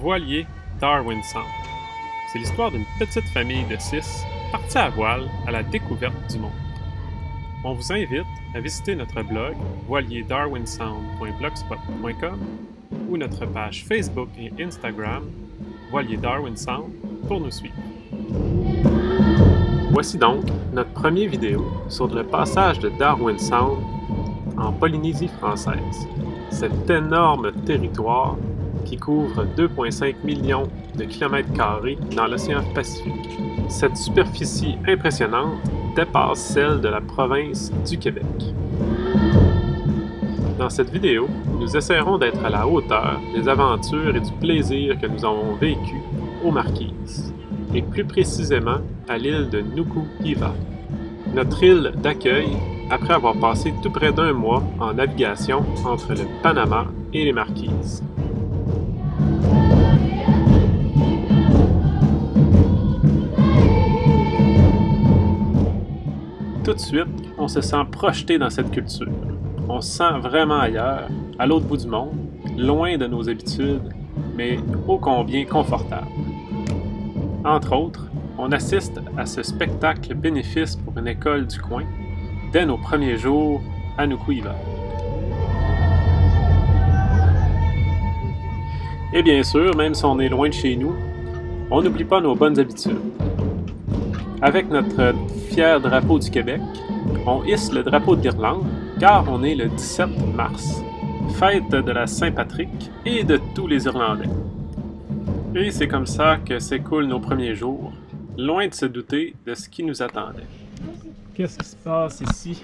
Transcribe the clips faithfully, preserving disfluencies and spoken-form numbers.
Voilier Darwin Sound. C'est l'histoire d'une petite famille de six partis à voile à la découverte du monde. On vous invite à visiter notre blog voilier darwin sound point blogspot point com ou notre page Facebook et Instagram Voilier Darwin Sound pour nous suivre. Voici donc notre première vidéo sur le passage de Darwin Sound en Polynésie française, cet énorme territoire qui couvre deux virgule cinq millions de kilomètres carrés dans l'océan Pacifique. Cette superficie impressionnante dépasse celle de la province du Québec. Dans cette vidéo, nous essaierons d'être à la hauteur des aventures et du plaisir que nous avons vécu aux Marquises, et plus précisément à l'île de Nuku Hiva, notre île d'accueil après avoir passé tout près d'un mois en navigation entre le Panama et les Marquises. Tout de suite, on se sent projeté dans cette culture. On se sent vraiment ailleurs, à l'autre bout du monde, loin de nos habitudes, mais ô combien confortable. Entre autres, on assiste à ce spectacle bénéfice pour une école du coin dès nos premiers jours à Nuku Hiva. Et bien sûr, même si on est loin de chez nous, on n'oublie pas nos bonnes habitudes. Avec notre fier drapeau du Québec, on hisse le drapeau de l'Irlande car on est le dix-sept mars, fête de la Saint-Patrick et de tous les Irlandais. Et c'est comme ça que s'écoulent nos premiers jours, loin de se douter de ce qui nous attendait. Qu'est-ce qui se passe ici?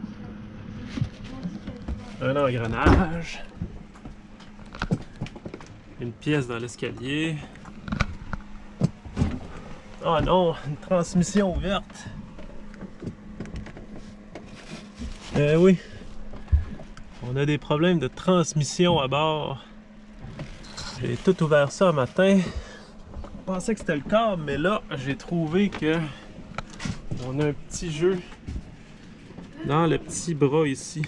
Un engrenage, une pièce dans l'escalier. Oh non, une transmission ouverte. Eh oui, on a des problèmes de transmission à bord. J'ai tout ouvert ça un matin. Je pensais que c'était le cas, mais là, j'ai trouvé que on a un petit jeu dans le petit bras ici.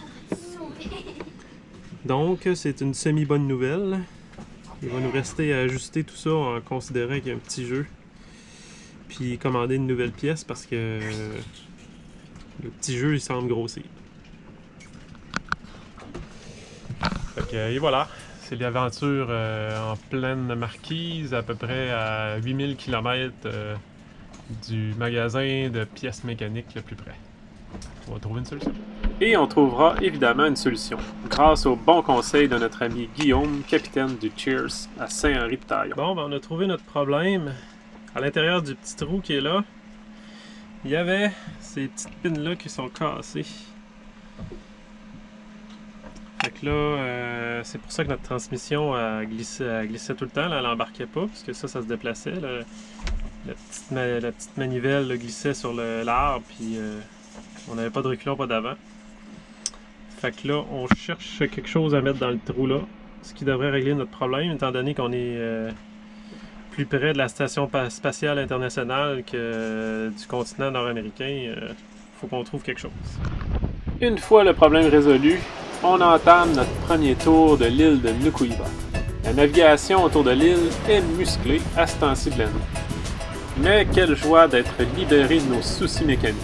Donc, c'est une semi-bonne nouvelle. Il va nous rester à ajuster tout ça en considérant qu'il y a un petit jeu. Puis commander une nouvelle pièce parce que le petit jeu il semble grossir. Fait que, et voilà, c'est l'aventure euh, en pleine Marquise, à peu près à huit mille kilomètres euh, du magasin de pièces mécaniques le plus près. On va trouver une solution. Et on trouvera évidemment une solution, grâce au bon conseil de notre ami Guillaume, capitaine du Cheers à Saint-Henri-de-Taillon. Bon, ben on a trouvé notre problème. À l'intérieur du petit trou qui est là, il y avait ces petites pins-là qui sont cassées. Fait que là, euh, c'est pour ça que notre transmission a glissé, a glissé tout le temps. Là, elle n'embarquait pas, puisque ça, ça se déplaçait. Là. La, petite, la petite manivelle là, glissait sur l'arbre, puis euh, on n'avait pas de reculon, pas d'avant. Fait que là, on cherche quelque chose à mettre dans le trou là, ce qui devrait régler notre problème, étant donné qu'on est euh, plus près de la station spatiale internationale que du continent nord-américain. Il faut qu'on trouve quelque chose. Une fois le problème résolu, on entame notre premier tour de l'île de Nuku Hiva. La navigation autour de l'île est musclée à ce temps-ci de l'année. Mais quelle joie d'être libéré de nos soucis mécaniques.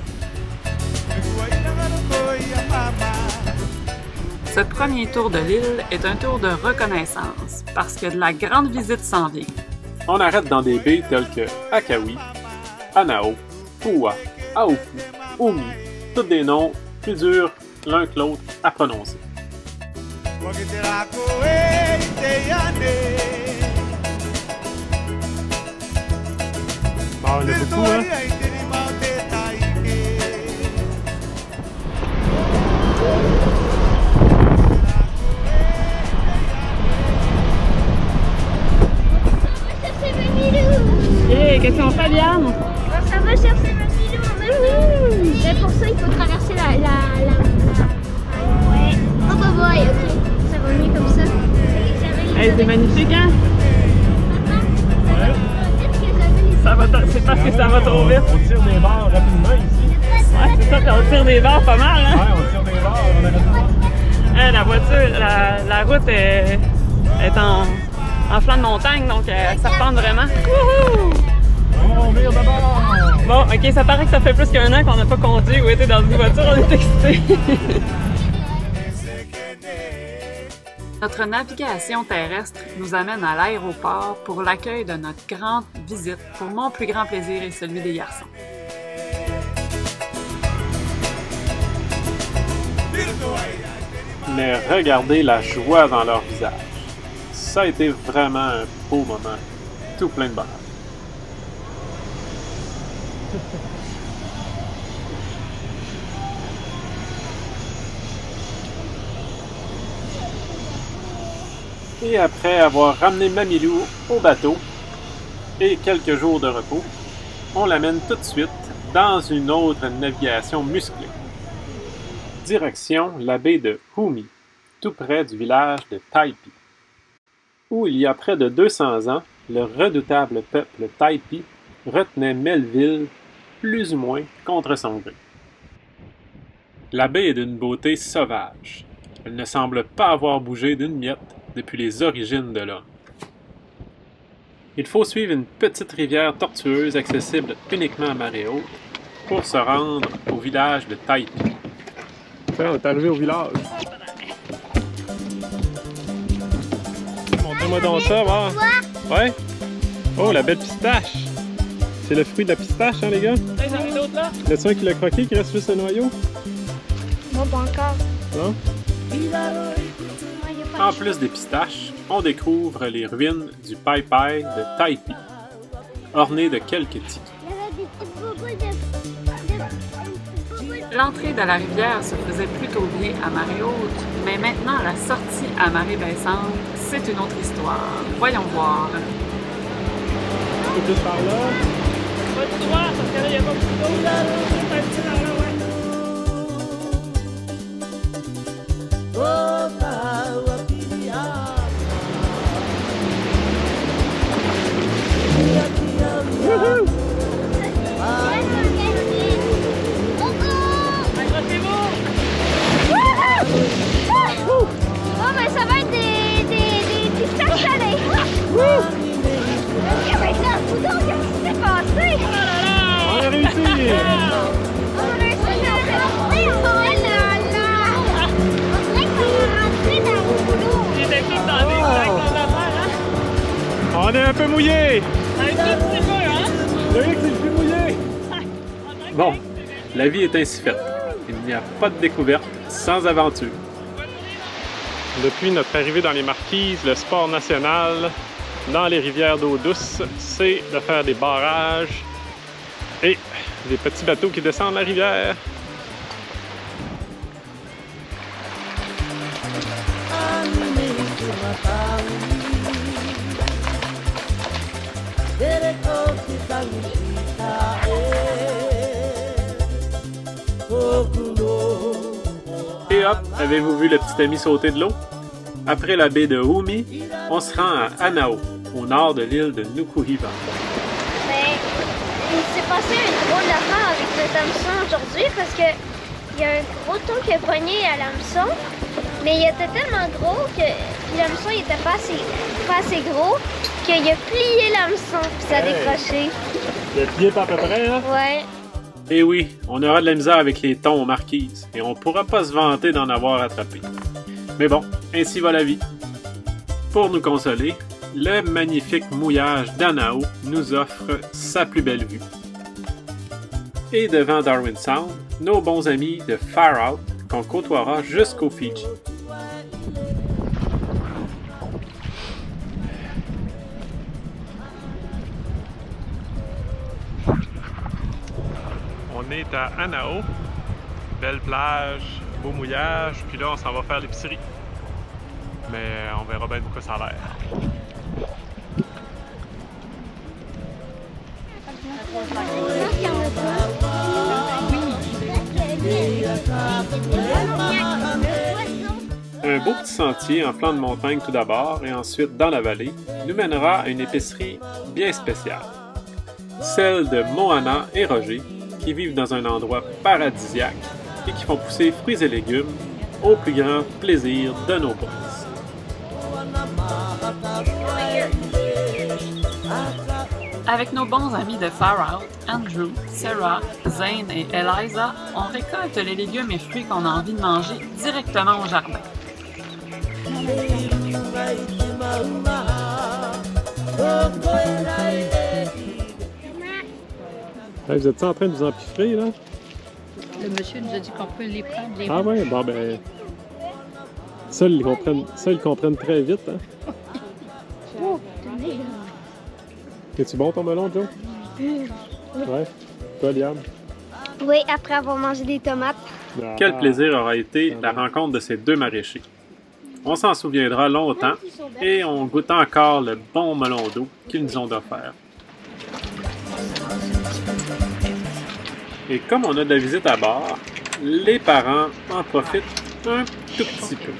Ce premier tour de l'île est un tour de reconnaissance, parce que de la grande visite s'en vient. On arrête dans des baies telles que Akawi, Anao, Pua, Aopu, Omi, tous des noms plus durs l'un que l'autre à prononcer. Bon, on a beaucoup, hein? Hey, qu'est-ce qu'on fait, Liane? Ça va chercher ma pilou. Mais pour ça, il faut traverser la... la, la, la... Ouais. Oh, bah, bah, ok. Ça va mieux comme ça. Hey, c'est magnifique, hein? Ouais. Ça va, c'est parce que ça va trop vite. On tire des barres rapidement ici. Ouais, c'est ça, on tire des barres pas mal, hein? Ouais, on tire des barres. On a Hey, la voiture, la, la route est, est en, en flanc de montagne, donc euh, ça repente vraiment. Wouhou! On vire d'abord! Bon, ok, ça paraît que ça fait plus qu'un an qu'on n'a pas conduit ou été dans une voiture, on est excités. Notre navigation terrestre nous amène à l'aéroport pour l'accueil de notre grande visite, pour mon plus grand plaisir et celui des garçons. Mais regardez la joie dans leur visage. Ça a été vraiment un beau moment, tout plein de bonheur. Et après avoir ramené Mamilou au bateau et quelques jours de repos, on l'amène tout de suite dans une autre navigation musclée. Direction la baie de Humi, tout près du village de Taipi, où il y a près de deux cents ans, le redoutable peuple Taipi retenait Melville plus ou moins contre son gré. La baie est d'une beauté sauvage. Elle ne semble pas avoir bougé d'une miette depuis les origines de l'homme. Il faut suivre une petite rivière tortueuse accessible uniquement à marée haute pour se rendre au village de Taipi. Tiens, on est arrivé au village. Montrez-moi donc ça, va. Ouais? Oh, la belle pistache! C'est le fruit de la pistache, hein, les gars? Hey, j'en ai d'autres là? Y a-t-il un qui l'a croqué, qui reste juste le noyau? Moi, pas encore. Non? En plus des pistaches, on découvre les ruines du Pai Pai de Taipi, ornées de quelques tikis. L'entrée de la rivière se faisait plutôt bien à marée haute, mais maintenant la sortie à marée baissante, c'est une autre histoire. Voyons voir. Un peu plus par là. Pas tout droit, parce que là, il n'y a pas beaucoup d'eau. Là, un petit par là, ouais. Wouhou! Oh, mais ça va être des, des, des pistaches salées. Ok, maintenant, coudonc, qu'est-ce qui s'est passé? On a réussi! On a réussi à rentrer, oh là là! On dirait qu'on est rentré dans le boulot. Il était tout dans des sacs qu'on a fait, hein? On est un peu mouillé! Un tout petit peu, hein? Loïc, c'est le plus mouillé! Bon, la vie est ainsi faite. Il n'y a pas de découverte sans aventure. Depuis notre arrivée dans les Marquises, le sport national dans les rivières d'eau douce, c'est de faire des barrages et des petits bateaux qui descendent la rivière. Et hop, avez-vous vu le petit ami sauter de l'eau? Après la baie de Humi, on se rend à Hanao, au nord de l'île de Nukuhiva. Mais il s'est passé une drôle d'affaire avec notre hameçon aujourd'hui parce que il y a un gros ton qui a pogné à l'hameçon, mais il était tellement gros que l'hameçon n'était pas assez, pas assez gros qu'il a plié l'hameçon puis ça a décroché. Le pied pas à peu près, hein? Ouais. Et oui, on aura de la misère avec les thons aux Marquises, et on pourra pas se vanter d'en avoir attrapé. Mais bon, ainsi va la vie. Pour nous consoler, le magnifique mouillage d'Hanao nous offre sa plus belle vue. Et devant Darwin Sound, nos bons amis de Far Out qu'on côtoiera jusqu'aux Fidji. On est à Hanao, belle plage, beau mouillage, puis là on s'en va faire l'épicerie. Mais on verra bien de quoi ça a l'air. Un beau petit sentier en flanc de montagne tout d'abord et ensuite dans la vallée nous mènera à une épicerie bien spéciale. Celle de Moana et Roger qui vivent dans un endroit paradisiaque et qui font pousser fruits et légumes au plus grand plaisir de nos boss. Avec nos bons amis de Far Out, Andrew, Sarah, Zane et Eliza, on récolte les légumes et fruits qu'on a envie de manger directement au jardin. Hey, vous êtes en train de vous empiffrer, là? Le monsieur nous a dit qu'on peut les prendre, les Ah ouais, bon ben... Ça, ils comprennent, ça, ils comprennent très vite, hein? Oh, tenez. Es-tu bon ton melon, Joe? Ouais. Toi, Liam? Oui, après avoir mangé des tomates. Ah. Quel plaisir aura été la rencontre de ces deux maraîchers. On s'en souviendra longtemps et on goûte encore le bon melon d'eau qu'ils nous ont offert. Et comme on a de la visite à bord, les parents en profitent un tout petit peu.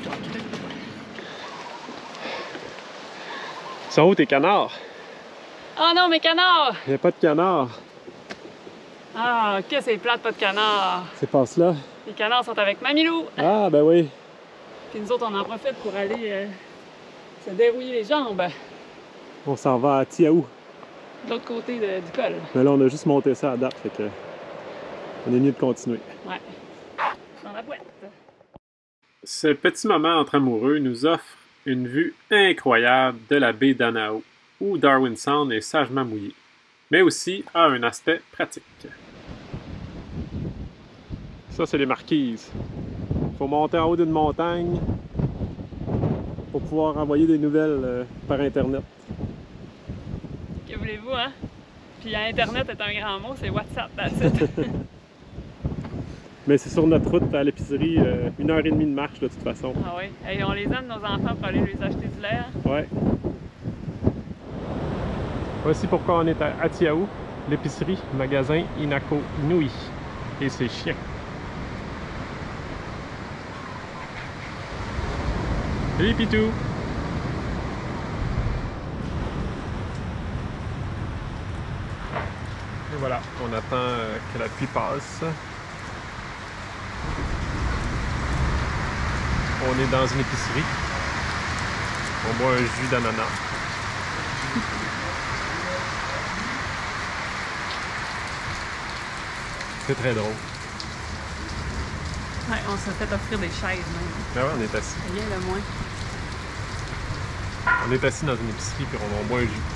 Ils sont où tes canards? Oh non, mes canards! Il n'y a pas de canards. Ah, que c'est plate, pas de canards! C'est pas cela. Les canards sont avec Mamilou! Ah, ben oui. Puis nous autres, on en profite pour aller euh, se dérouiller les jambes On s'en va à Tiaou. de l'autre côté de- du col. Mais là, on a juste monté ça à date, fait que... On est mieux de continuer. Ouais. Dans la boîte. Ce petit moment entre amoureux nous offre une vue incroyable de la baie d'Anao, où Darwin Sound est sagement mouillé, mais aussi a un aspect pratique. Ça, c'est les marquises. Faut monter en haut d'une montagne pour pouvoir envoyer des nouvelles euh, par Internet. Que voulez-vous, hein? Puis Internet est un grand mot, c'est WhatsApp, that's it. Mais c'est sur notre route à l'épicerie, euh, une heure et demie de marche de toute façon. Ah oui. Hey, on les aime, nos enfants, pour aller lui acheter du lait. Hein? Ouais. Voici pourquoi on est à Atiaou, l'épicerie, magasin Inako Nui et ses chiens. Salut Pitou! Et voilà, on attend euh, que la pluie passe. On est dans une épicerie. On boit un jus d'ananas. C'est très drôle. Ouais, on s'est fait offrir des chaises même. Ah ouais, on est assis. Rien de moins. On est assis dans une épicerie puis on, on boit un jus.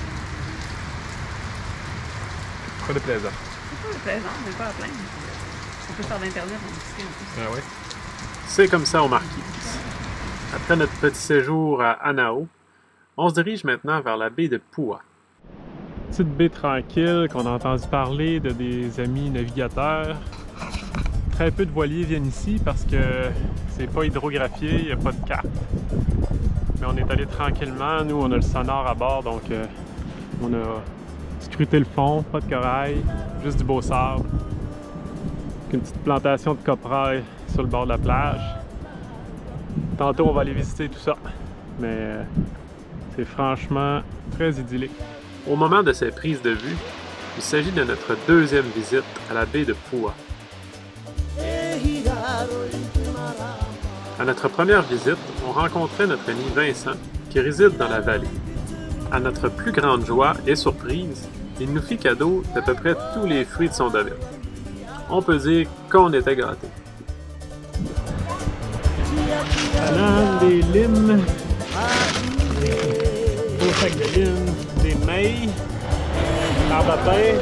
Pas de plaisant. C'est pas plaisant, mais pas à plaindre. On peut faire d'internet en épicerie en plus. Ah ouais. C'est comme ça au Marquis. Après notre petit séjour à Anao, on se dirige maintenant vers la baie de Pua. Petite baie tranquille qu'on a entendu parler de des amis navigateurs. Très peu de voiliers viennent ici parce que c'est pas hydrographié, il n'y a pas de carte. Mais on est allé tranquillement, nous on a le sonar à bord donc euh, on a scruté le fond, pas de corail, juste du beau sable. Une petite plantation de coprail sur le bord de la plage. Tantôt on va aller visiter tout ça, mais euh, c'est franchement très idyllique. Au moment de ces prises de vue, il s'agit de notre deuxième visite à la baie de Pua. À notre première visite, on rencontrait notre ami Vincent, qui réside dans la vallée. À notre plus grande joie et surprise, il nous fit cadeau d'à peu près tous les fruits de son domaine. On peut dire qu'on était gâtés. Bananes, des limes, des beaux sacs de limes, des mailles, arbre à pain,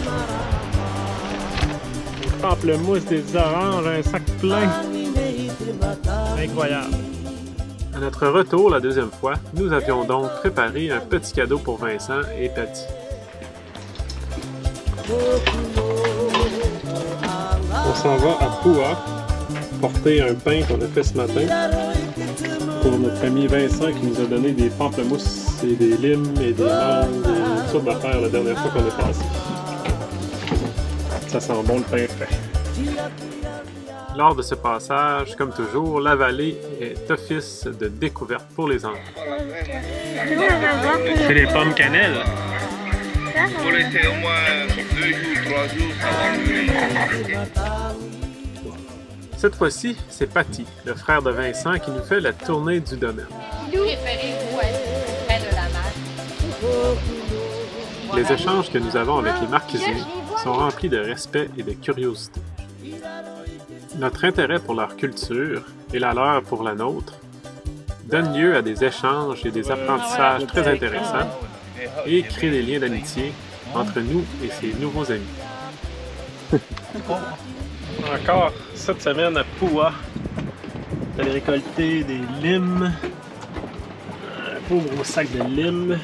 des pamplemousses, des oranges, un sac plein. Incroyable. À notre retour la deuxième fois, nous avions donc préparé un petit cadeau pour Vincent et Patty. On s'en va à Pua porter un pain qu'on a fait ce matin pour notre ami Vincent qui nous a donné des pamplemousses et des limes et des mangues et toutes sortes d'affaires la dernière fois qu'on est passé. Ça sent bon le pain frais. Lors de ce passage, comme toujours, la vallée est office de découverte pour les enfants. C'est les pommes cannelle. Faut laisser au moins deux jours, trois jours, ça va mûrir. Cette fois-ci, c'est Patty, le frère de Vincent, qui nous fait la tournée du domaine. Préférez-vous être près de Les échanges que nous avons avec les marquisiers sont remplis de respect et de curiosité. Notre intérêt pour leur culture et la leur pour la nôtre donne lieu à des échanges et des apprentissages très intéressants et crée des liens d'amitié entre nous et ces nouveaux amis. Encore cette semaine à Poua, d'aller récolter des limes, un beau gros sac de limes,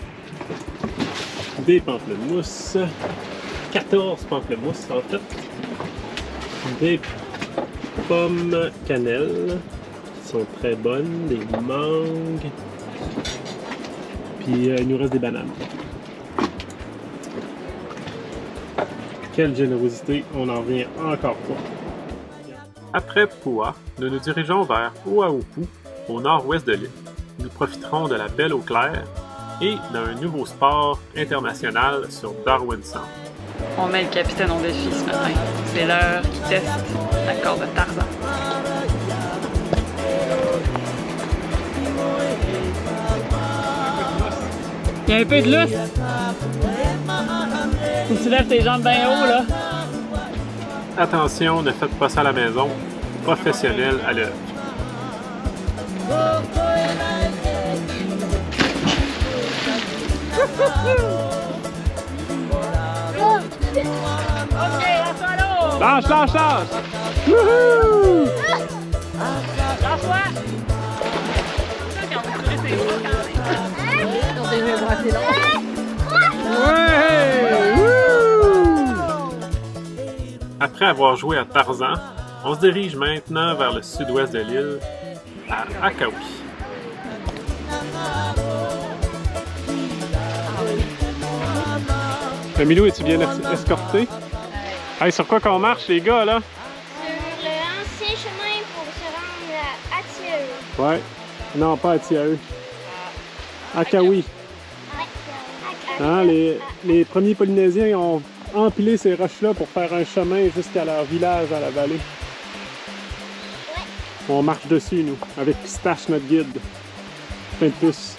des pamplemousses, quatorze pamplemousses en fait, des pommes cannelle qui sont très bonnes, des mangues, puis euh, il nous reste des bananes. Quelle générosité, on n'en revient encore pas. Après Poua, nous nous dirigeons vers Oahupu, au nord-ouest de l'île. Nous profiterons de la belle eau claire et d'un nouveau sport international sur Darwin Sound. On met le capitaine en défi ce matin. C'est l'heure qui teste la corde de Tarzan. Il y a un peu de lousse. Faut que tu lèves tes jambes bien haut, là. Attention, ne faites pas ça à la maison. Professionnel à l'œuvre. Lâche, lâche, lâche! Wouhou! Lâche-toi! C'est ça quand on tourne ses bras quand on est bras assez long. Ouais! Wouh! Après avoir joué à Tarzan, on se dirige maintenant vers le sud-ouest de l'île, à Akawi. Milou, es-tu bien escorté? Hey, sur quoi qu'on marche, les gars, là? Sur l'ancien chemin pour se rendre à Atiaeux. Ouais. Non, pas à Atiaeux. Akawi. Hein, les, les premiers Polynésiens ont empilé ces roches-là pour faire un chemin jusqu'à leur village à la vallée. On marche dessus, nous, avec Pistache, notre guide. Plein de pouces.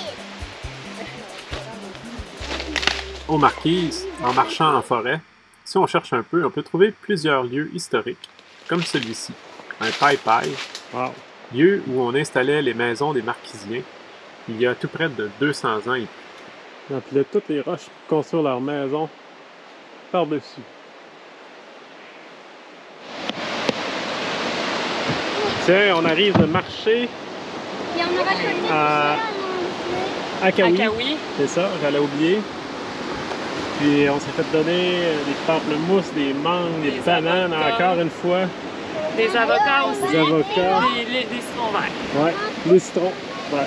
Aux Marquises, en marchant en forêt, si on cherche un peu, on peut trouver plusieurs lieux historiques, comme celui-ci, un pai-pai, Wow. lieu où on installait les maisons des Marquisiens, il y a tout près de deux cents ans et plus. Ils empilaient toutes les roches pour construire leur maison par-dessus. Tiens, on arrive de marcher Il y en aura connu à à Akawi. Akawi. C'est ça, j'allais oublier. Puis on s'est fait donner des pamplemousses, des mangues, des, Des bananes, avocats. encore une fois. Des avocats aussi. Des avocats. Des, des, des citrons verts. Ouais, les citrons. Ouais.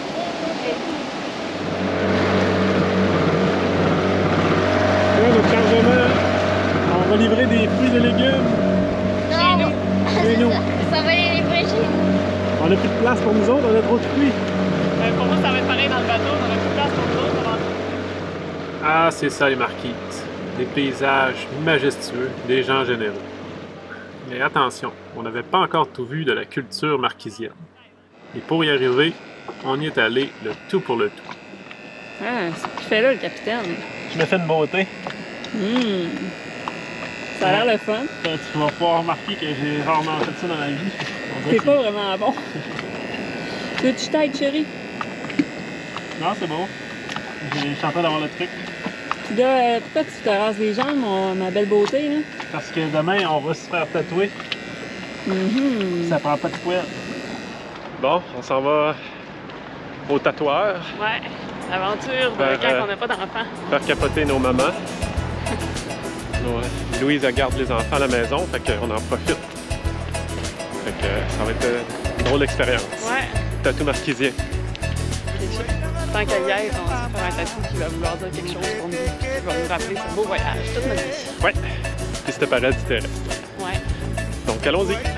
Là, notre chargement, on va livrer des fruits et légumes. Chez nous. Chez nous. Ça va les livrer chez nous. On n'a plus de place pour nous autres, on a trop de fruits. Ben, pour moi, ça va être pareil dans le bateau. On a plus de place pour nous autres. Ah, c'est ça les Marquises. Des paysages majestueux, des gens généreux. Mais attention, on n'avait pas encore tout vu de la culture marquisienne. Et pour y arriver, on y est allé le tout pour le tout. Ah, c'est ce qu'il fait là, le capitaine. Je me fais une beauté. Hum. Ça a l'air le fun. Tu vas pouvoir remarquer que j'ai rarement fait ça dans la vie. C'est pas vraiment bon. Tu veux que je t'aide, chérie? Non, c'est bon. Je suis en train d'avoir le truc. Puis là, euh, pourquoi tu te rases les jambes, mon- ma belle beauté, là? Parce que demain, on va se faire tatouer. Mhm. Ça prend pas de poêle. Bon, on s'en va au tatoueur. Ouais, l'aventure de Faire, quand euh, on n'a pas d'enfants. Faire capoter nos mamans. Ouais. Louise, elle garde les enfants à la maison, fait qu'on en profite. Fait que ça va être une drôle d'expérience. Ouais. Tatou marquisien. Tant qu'à y être, on va faire un tatou qui va vouloir dire quelque chose pour nous, qui va nous rappeler ce beau voyage, toute notre vie. Ouais. Puis c'était paradis terrestre. Ouais. Donc allons-y. Ça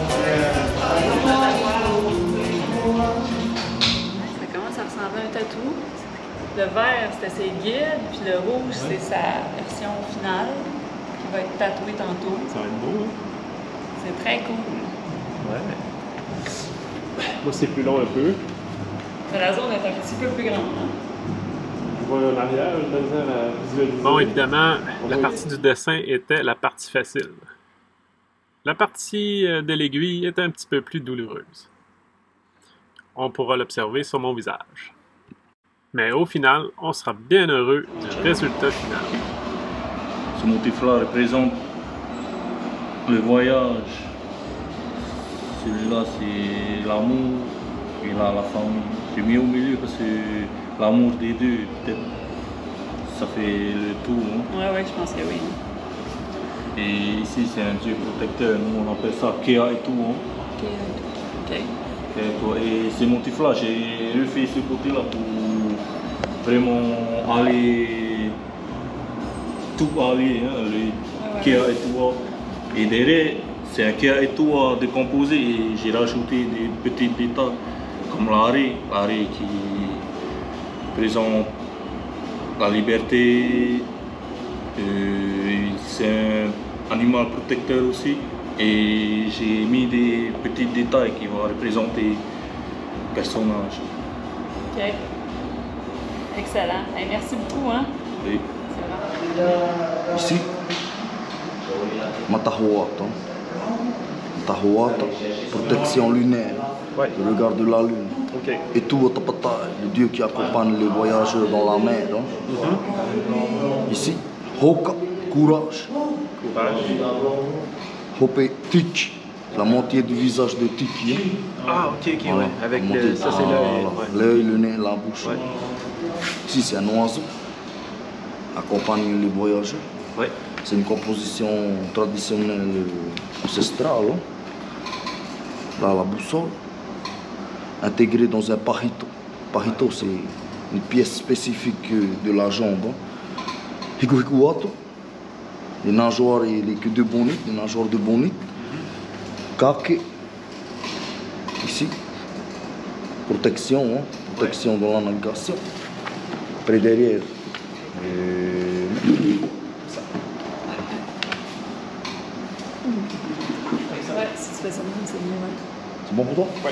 commence à ressembler à un tatou. Le vert, c'était ses guides, puis le rouge, c'est sa version finale, qui va être tatouée tantôt. Ça va être beau, hein? C'est très cool. Ouais. Moi, c'est plus long un peu. Mais la zone est un petit peu plus grande. Hein? vois en arrière, je vais dire à visualiser. Bon, évidemment, la partie du dessin était la partie facile. La partie de l'aiguille est un petit peu plus douloureuse. On pourra l'observer sur mon visage. Mais au final, on sera bien heureux du résultat final. Ce motif-là représente le voyage. Celui-là, c'est l'amour et là, la famille. J'ai mis au milieu parce que l'amour des deux, peut-être, ça fait le tout. Hein. Ouais, ouais, je pense que oui. Et ici, c'est un dieu protecteur. Nous, on appelle ça Kea et tout. Hein. Ok. Ok. Et ces motifs-là, j'ai refait ce côté-là pour vraiment aller, tout aller, hein, le Ah ouais. Kea et tout. Et derrière, c'est un Kea et tout décomposé et j'ai rajouté des petits détails comme l'arrêt, l'arrêt qui présente la liberté, euh, c'est un animal protecteur aussi. Et j'ai mis des petits détails qui vont représenter le personnage. Ok. Excellent. Hey, merci beaucoup. Hein? Oui. Ici, Matahoata. Matahoata, protection lunaire, Ouais. le regard de la lune. Ok. Et Tuatapata, le dieu qui accompagne les voyageurs dans la mer. Hein. Mm-hmm. Ici, Hoka, courage. Courage. Hope, Tiki, la moitié du visage de Tiki. Hein. Ah, ok, ok, Voilà, ouais. Avec la le, moitié- ça, c'est l'œil. voilà, Ouais. l'œil, le nez, la bouche. Ouais. Ici, c'est un oiseau, accompagne les voyageurs. Ouais. C'est une composition traditionnelle ancestrale. Hein. Là, la boussole, intégrée dans un pahito. Pahito, c'est une pièce spécifique de la jambe. Hein. Hiku hiku wato, les nageoires et les queues de bonite, les nageoires de bonite. Kake, ici, protection, hein. Protection dans la navigation. Après derrière, euh, Ouais, si tu fais ça, c'est mieux. Ouais. c'est bon pour toi? Ouais.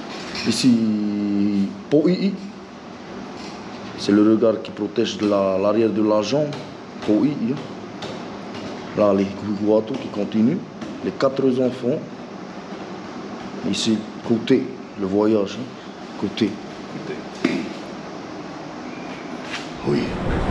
Ici, Poi'i, c'est le regard qui protège la- l'arrière de la jambe. Poi'i. Hein. Là, les Kuguato qui continuent. Les quatre enfants. Ici, côté, le voyage. Hein. Côté. Oui.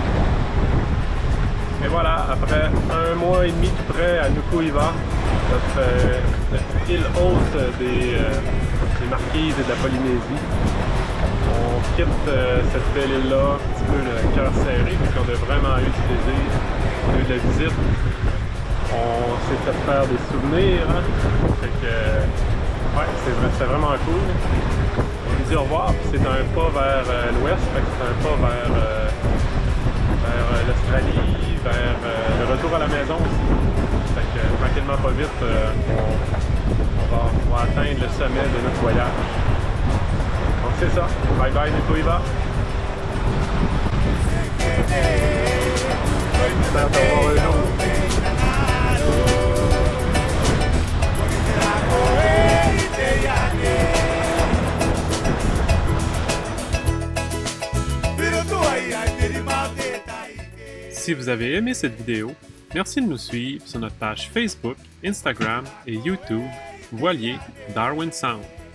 Et voilà, après un mois et demi tout près à Nuku'iva, notre, euh, notre île haute des, euh, des Marquises et de la Polynésie. On quitte euh, cette belle île-là, un petit peu le cœur serré, parce qu'on a vraiment eu du plaisir. On a eu de la visite. On s'est fait faire des souvenirs. Hein? Fait que, ouais, c'est vrai, c'était vraiment cool. On nous dit au revoir, puis c'est un pas vers euh, l'ouest, fait que c'est un pas vers, euh, vers euh, l'Australie, vers euh, le retour à la maison aussi. Fait que tranquillement pas vite, euh, on, on, va, on va atteindre le sommet de notre voyage. Donc c'est ça. Bye bye Nuku'iva. J'espère te revoir un jour. Si vous avez aimé cette vidéo, merci de nous suivre sur notre page Facebook, Instagram et YouTube Voilier Darwin Sound.